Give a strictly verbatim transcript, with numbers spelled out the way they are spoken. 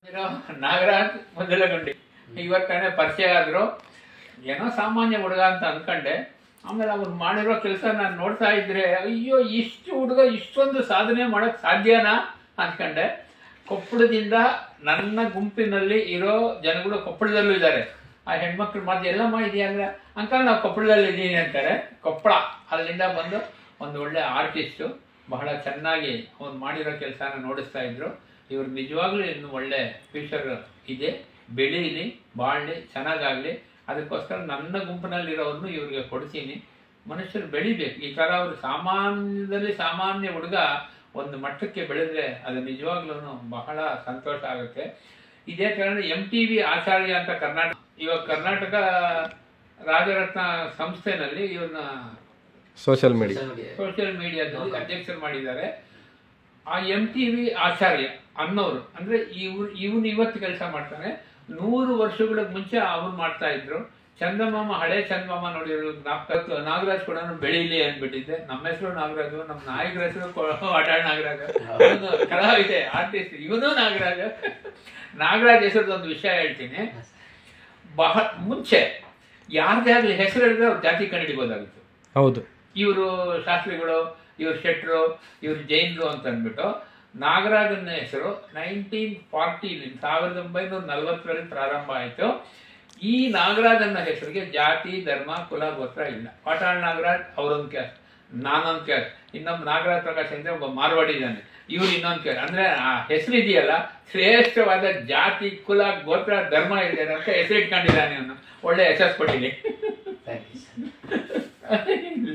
ನಾಗರಾಜ್ ಮೊದಲಗುಂಡಿ ಇವತ್ತಾನೆ ಪರಿಚಯ ಆದ್ರು. ಏನೋ ಸಾಮಾನ್ಯ ಹುಡುಗ ಅಂತ ಅನ್ಕೊಂಡೆ. ಆಮೇಲೆ ಅವ್ರು ಮಾಡಿರೋ ಕೆಲಸ ನಾನು ನೋಡ್ತಾ ಇದ್ರೆ ಅಯ್ಯೋ ಇಷ್ಟು ಹುಡುಗ ಇಷ್ಟೊಂದು ಸಾಧನೆ ಮಾಡಕ್ ಸಾಧ್ಯನಾ ಅನ್ಕೊಂಡೆ. ಕೊಪ್ಪಳದಿಂದ ನನ್ನ ಗುಂಪಿನಲ್ಲಿ ಇರೋ ಜನಗಳು ಕೊಪ್ಪಳದಲ್ಲೂ ಇದ್ದಾರೆ. ಆ ಹೆಣ್ಮಕ್ಳು ಮಾತು ಎಲ್ಲಮ್ಮ ಇದೆಯಾ ಅಂದ್ರೆ ಅಂಕಲ್ ನಾವು ಕೊಪ್ಪಳದಲ್ಲಿ ಇದ್ದೀನಿ ಅಂತಾರೆ. ಕೊಪ್ಪಳ ಅಲ್ಲಿಂದ ಬಂದು ಒಂದು ಒಳ್ಳೆ ಆರ್ಟಿಸ್ಟು, ಬಹಳ ಚೆನ್ನಾಗಿ ಅವ್ರು ಮಾಡಿರೋ ಕೆಲಸನ ನೋಡಿಸ್ತಾ ಇದ್ರು. ಇವ್ರು ನಿಜವಾಗ್ಲೂ ಇನ್ನು ಒಳ್ಳೆ ಫ್ಯೂಚರ್ ಇದೆ, ಬೆಳೀಲಿ, ಬಾಳಲಿ, ಚೆನ್ನಾಗಾಗಲಿ. ಅದಕ್ಕೋಸ್ಕರ ನನ್ನ ಗುಂಪಿನಲ್ಲಿರೋರನ್ನು ಇವ್ರಿಗೆ ಕೊಡ್ತೀನಿ. ಮನುಷ್ಯರು ಬೆಳಿಬೇಕು. ಈ ಥರ ಅವರು ಸಾಮಾನ್ಯದಲ್ಲಿ ಸಾಮಾನ್ಯ ಹುಡುಗ ಒಂದು ಮಟ್ಟಕ್ಕೆ ಬೆಳೆದ್ರೆ ಅದು ನಿಜವಾಗ್ಲೂ ಬಹಳ ಸಂತೋಷ ಆಗುತ್ತೆ. ಇದೇ ಕಾರಣ ಎಂ ಟಿ ವಿ ಆಚಾರ್ಯ ಅಂತ ಕರ್ನಾಟಕ ಇವಾಗ ಕರ್ನಾಟಕ ರಾಜರತ್ನ ಸಂಸ್ಥೆನಲ್ಲಿ ಇವ್ರನ್ನ ಸೋಷಿಯಲ್ ಮೀಡಿಯಾ ಸೋಷಿಯಲ್ ಮೀಡಿಯಾದಲ್ಲಿ ಅಧ್ಯಕ್ಷರು ಮಾಡಿದ್ದಾರೆ. ಆ ಎಂ ಟಿ ವಿ ಆಚಾರ್ಯ ಅನ್ನೋರು ಅಂದ್ರೆ ಇವ್ರು ಇವನು ಇವತ್ತು ಕೆಲಸ ಮಾಡ್ತಾನೆ. ನೂರು ವರ್ಷಗಳ ಮುಂಚೆ ಅವ್ರು ಮಾಡ್ತಾ ಇದ್ರು. ಚಂದಮಾಮ, ಹಳೆ ಚಂದಮಾಮ ನೋಡಿದ್ರು. ನಾಗರಾಜ್ ಕೂಡ ಬೆಳೀಲಿ ಅಂದ್ಬಿಟ್ಟಿದ್ದೆ. ನಮ್ಮ ಹೆಸರು ನಾಗರಾಜು, ನಮ್ಮ ನಾಯಕರ ಹೆಸರು ಅಟಾಳ್ ನಾಗರಾಜ. ಇವನು ಕಲಾವಿದೆ, ಆರ್ಟಿಸ್ಟ್, ಇವನು ನಾಗರಾಜ. ನಾಗರಾಜ್ ಹೆಸರದ ಒಂದು ವಿಷಯ ಹೇಳ್ತೀನಿ. ಬಹಳ ಮುಂಚೆ ಯಾರ್ದೇ ಆಗ್ಲಿ ಹೆಸರು ಹೇಳಿದ್ರೆ ಅವ್ರು ಜಾತಿ ಕಂಡುಹಿಡಿಬೋದಾಗಿತ್ತು. ಹೌದು, ಇವರು ಶಾಸ್ತ್ರಿಗಳು, ಇವ್ರು ಶೆಟ್ರು, ಇವ್ರು ಜೈನರು ಅಂತ ಅಂದ್ಬಿಟ್ಟು ನಾಗರಾಜನ ಹೆಸರು ನೈನ್ಟೀನ್ ಫಾರ್ಟಿಲಿ ಸಾವಿರದ ಒಂಬೈನೂರ ನಲವತ್ತರಲ್ಲಿ ಪ್ರಾರಂಭ ಆಯಿತು. ಈ ನಾಗರಾಜನ ಹೆಸರಿಗೆ ಜಾತಿ, ಧರ್ಮ, ಕುಲ, ಗೋತ್ರ ಇಲ್ಲ. ಪಾಟಾಳ್ ನಾಗರಾಜ್ ಅವರೊಂದು ಕ್ಯಾಸ್ಟ್, ನಾನೊಂದು ಕ್ಯಾಸ್ಟ್, ಇನ್ನೊಬ್ಬ ನಾಗರಾಜ್ ಪ್ರಕಾಶ್ ಅಂದ್ರೆ ಒಬ್ಬ ಮಾರ್ವಾಡಿ ಇದ್ದಾನೆ, ಇವ್ರು ಇನ್ನೊಂದು ಕ್ಯಾಸ್ಟ್. ಅಂದ್ರೆ ಆ ಹೆಸರು ಇದೆಯಲ್ಲ, ಶ್ರೇಷ್ಠವಾದ ಜಾತಿ, ಕುಲ, ಗೋತ್ರ, ಧರ್ಮ ಇದೆ ಅಂತ ಹೆಸರು ಇಟ್ಕೊಂಡಿದ್ದಾನೆ. ಅವನು ಒಳ್ಳೆ ಹೆಸರು ಕೊಟ್ಟಿದೆ.